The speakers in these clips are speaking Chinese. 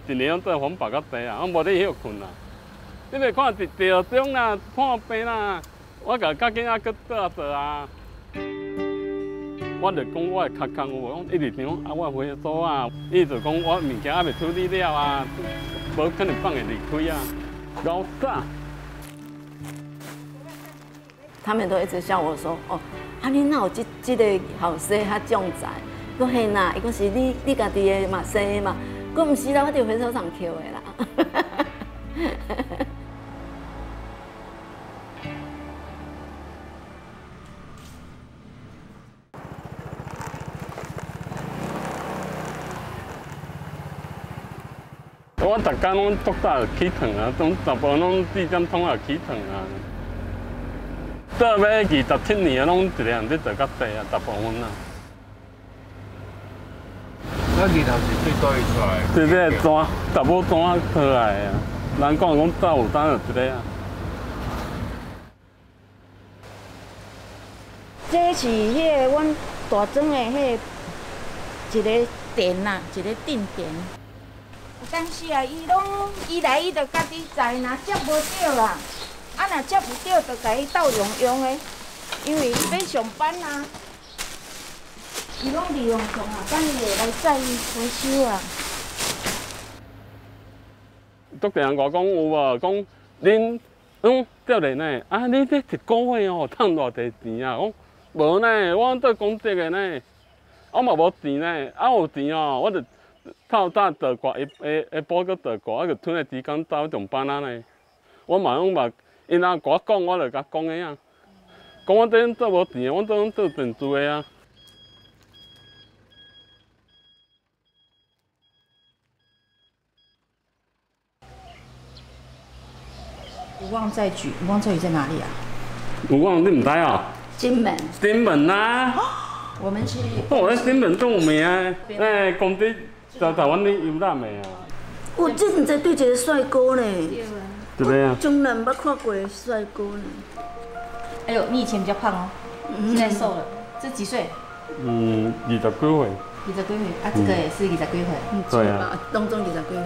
一年做环保较低啊，我无咧休困啊。你袂看地中啦、破病啦，我甲囝仔搁倒啊。我就讲我的较空，我讲一日场啊，我回所啊，伊就讲我物件还未处理了啊，无可能放会离开啊，搞啥？ 他们都一直笑我说：“哦，啊你哪有这个后生较壮才？”我嘿呐，伊讲是你家己的嘛生的嘛，我唔是啦，我伫回收厂捡的啦。 我逐工拢足早起床啊，总差不多拢4点钟啊起床啊。做要27年啊，拢一个人在做到底啊，大部分啊。 那日头是最多伊出来。 这个砖，大部砖出来啊。人讲早有当就一个啊。 这是迄个阮大庄的迄一个店呐，一个定店。但是啊，伊来伊就家己在，若接无到啦，啊若接不到，就甲伊斗用的，因为伊要上班啊，伊拢利用上下班日来载回收啊。 足多人我讲有无？讲恁调嚟呢？啊，你这一个月哦，赚偌济钱啊？讲无呢，我做公职的呢，我嘛无钱呢，啊有钱哦，我就。透早做过，下晡搁做过，啊，就剩下时间走上班啊呢。我嘛拢嘛，因阿甲我讲，我就甲讲个啊。讲我这做无钱，我做电子的啊。 无望在举，无望在举在哪里啊？ 有望你唔知哦？ 金门。 金门啊！ 我们去。 我在金门做有名啊，那工地。在台湾你游览的啊？ 我这毋知对一个帅哥呢， 一个啊， 从来捌看过的帅哥呢。 哎呦，你以前比较胖哦，现在瘦了。这几岁 ？20几岁。 20几岁啊，这个也是20几岁。 对啊， 当中20几岁。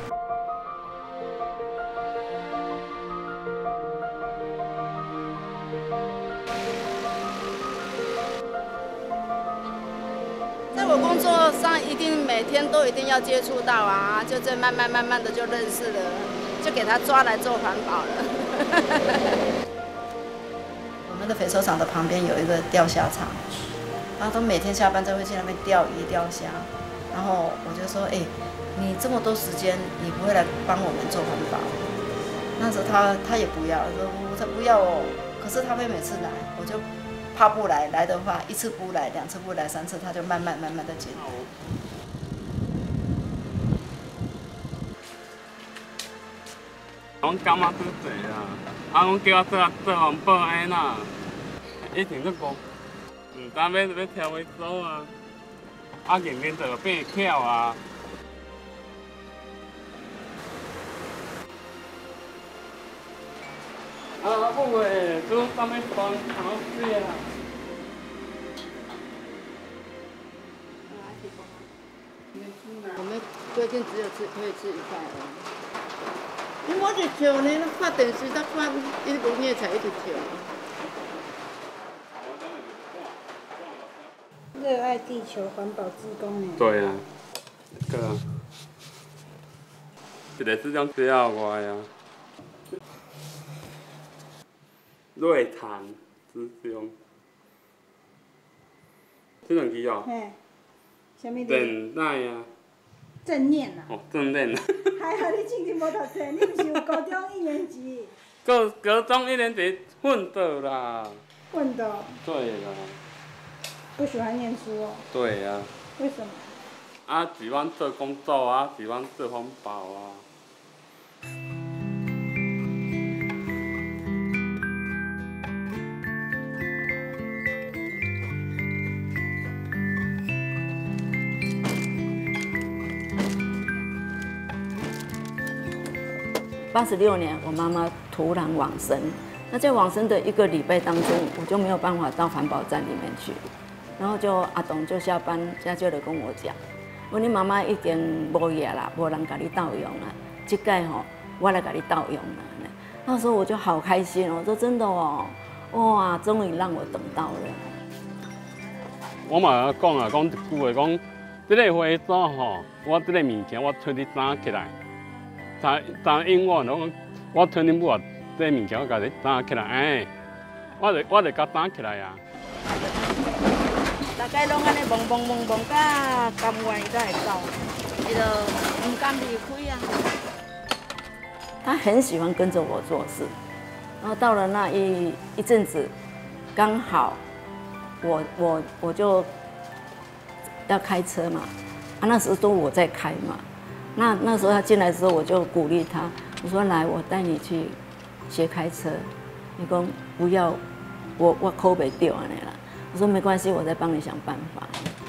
在我工作上，一定每天都一定要接触到啊，就这慢慢的就认识了，就给他抓来做环保了。我们的回收厂的旁边有一个钓虾场，然后他每天下班都会去那边钓鱼钓虾，然后我就说，哎，你这么多时间，你不会来帮我们做环保？那时候他也不要，说他不要哦，可是他会每次来，我就。怕不来的话，1次不来，2次不来，3次，他就慢慢的减。 我感觉拄济啊，啊，讲叫我做环保安那，以前都讲，唔知要挑回收啊，啊，渐渐就变巧啊。啊，有诶，都上面放好水啊。 我们规定只有可以吃1块而已。因为我就跳呢，看电视，他看一部你也才一直跳。 热爱地球环保志工呢？ 对啊，一个是种最后外啊。瑞潭之乡，这两支哦。 嘿，什么？ 正奶啊。 正念啊。 哦，正念。 还好你之前无读册，你不是有高中1年级？ 高中1年级混的啦。 混的。 对啦。 不喜欢念书哦。 对呀。 为什么？ 啊，喜欢做工作啊，喜欢做环保啊。 86年，我妈妈突然往生。那在往生的1个礼拜当中，我就没有办法到环保站里面去。然后就阿董就下班，家就来跟我讲， 我你妈妈已经无业啦，无人甲你斗用啦，这届吼我来甲你斗用啦。那时候我就好开心哦，我说真的哦，哇，终于让我等到了。 我嘛讲啊，讲一句话，讲这个花纸吼，我这个物件我替你打起来，打永远我替你母啊，这个物件我甲你打起来，哎，我就甲打起来啊。 大概拢安尼蒙蒙蒙蒙，甲甘愿伊才会走，伊就唔甘离开啊。 他很喜欢跟着我做事，然后到了那一阵子，刚好我就要开车嘛，那时候都我在开嘛，那时候他进来之后，我就鼓励他，我说来，我带你去学开车。你讲不要，我口袂掉安尼啦。我说没关系，我再帮你想办法。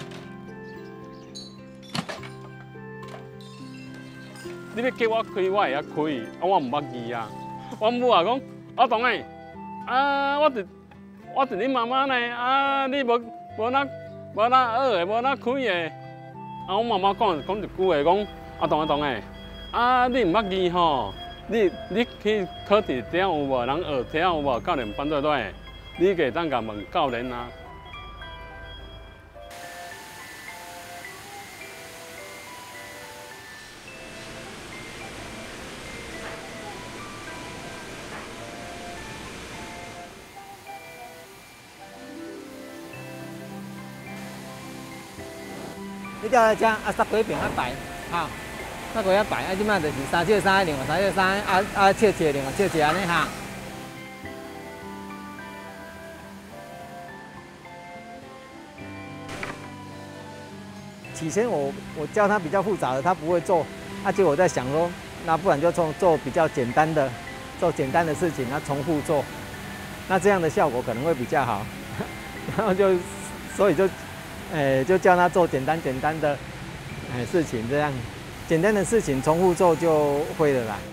你要叫我开，我会晓开，我唔捌字啊。我母啊讲，阿童诶，我是你妈妈呢，你无哪学的，无哪开的。我妈妈讲一句话，讲阿童诶，你唔捌字吼，你去考试点有无？人学点有无？教练班对，你可以当甲问教练啊。 你叫来讲十几遍摆，哈，十几摆，即摆就是3笑3，另外3笑3，笑一另外笑一安尼哈。起先我教他比较复杂的，他不会做，结果我在想说，那不然就做比较简单的，做简单的事情，那重复做，那这样的效果可能会比较好。然后所以就叫他做简单的事情，这样简单的事情重复做就会了啦。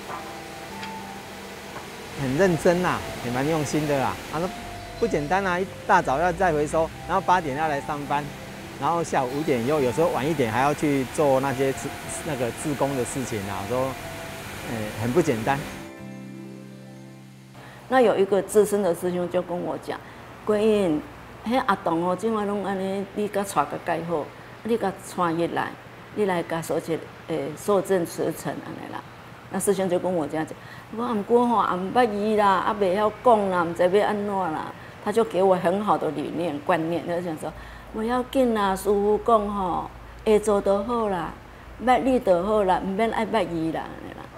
很认真啦，也蛮用心的啦。他说不简单啊，一大早要再回收，然后8点要来上班，然后下午5点以后，有时候晚一点还要去做那些志工的事情啊。我说，很不简单。 那有一个资深的师兄就跟我讲，桂英。迄阿童哦，即摆拢安尼，你甲带甲介好，你甲穿入来，你来甲收一受证辞呈安尼啦。那师兄就跟我这样讲，我毋过吼，也毋捌字啦，也袂晓讲啦，毋知要安怎啦。他就给我很好的理念观念，就想说，不要紧啦，师傅讲吼，会做就好啦，捌字就好啦，毋免爱捌字啦，安尼啦。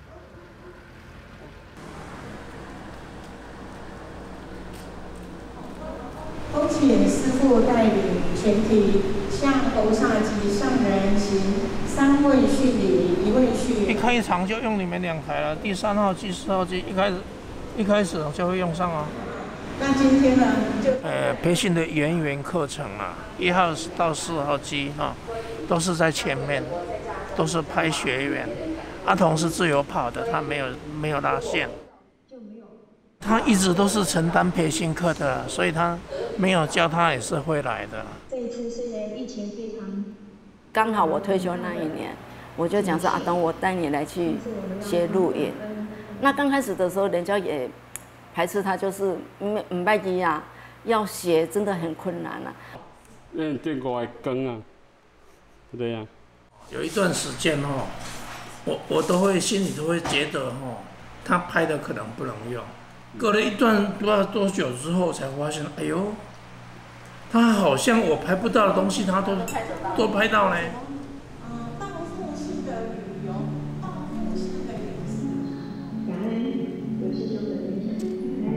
恭请师父带领全体向头上及上人行3位序礼，1位序。 一开场就用你们2台了，第3号机、4号机一开始就会用上啊。 那今天呢，就培训的圆课程啊，1号到4号机哈，都是在前面，都是拍学员。阿童是自由跑的，他没有拉线。他一直都是承担培训课的，所以他没有教他也是会来的。 这一次虽然疫情非常， 刚好我退休那一年，我就讲说阿东，我带你来去学录影。那刚开始的时候，人家也排斥他，就是唔捌字啊，要学真的很困难啊。 这5个光啊，对呀。 有一段时间哦，我都会心里都会觉得哦，他拍的可能不能用。隔了一段不知道多久之后，才发现，哎呦，他好像我拍不到的东西，他都拍到嘞。 到复兴的旅游，到复兴的饮食。感恩有师兄的分享。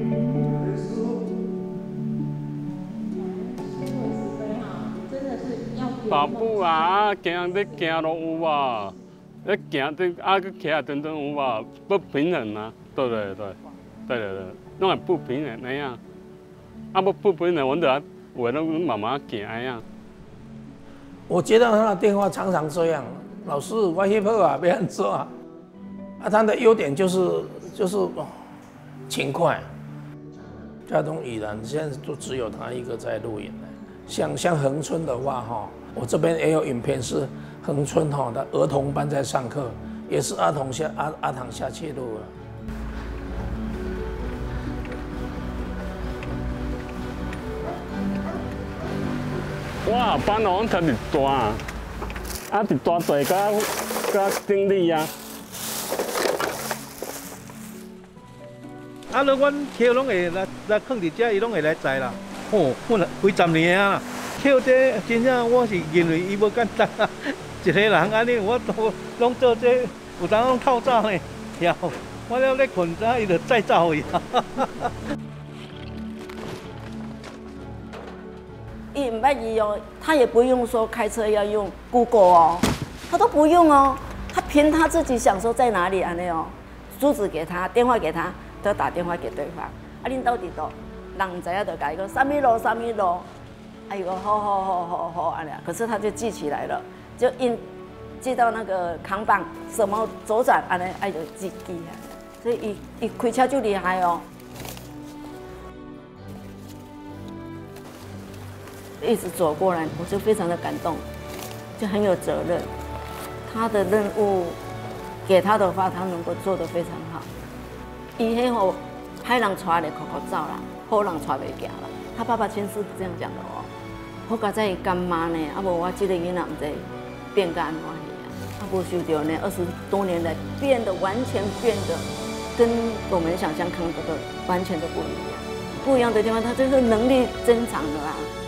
真的是要。 爸母啊，行你行路有无？你行你去骑啊，等有无？不平衡啊，对，拢系不平衡那样。不平衡，我就为了妈妈行那样。 我接到他的电话常常这样，老师，我翕好啊，要安怎啊？他的优点就是勤快。嘉东以南现在都只有他一个在录影。像恒春的话哈， 我这边也有影片是恒春的儿童班在上课，也是阿唐下切入了。 哇，班哦，特别大，啊，伫大队甲经理啊。 啊，阮捡拢会来放伫遮，伊拢会来摘啦。哦，混了几十年啊，捡这真正我是认为伊无简单啊。一个人安尼，我都拢做这，有当拢透早呢，呀，我了咧困，伊就再走去。 一唔捌伊哦，他也不用说开车要用 Google 哦，他都不用哦，他凭他自己想说在哪里安尼哦，珠子给他，电话给他，都打电话给对方。啊，恁到底都人唔知影就甲伊讲啥物路啥物路，哎呦，好安尼，可是他就记起来了，就记到那个扛棒什么左转安尼，哎就记下来，所以伊开车就厉害哦。一直走过来，我就非常的感动，就很有责任。他的任务给他的话，他能够做得非常好。伊迄吼歹人带咧，哭哭走啦，好人带袂行啦。他爸爸亲自这样讲的哦。好佳在干妈呢，啊无我这个囡仔唔知变个安怎去啊？啊无想到呢，20多年来完全变得跟我们想象看到的完全都不一样。不一样的地方，他就是能力增长了啊。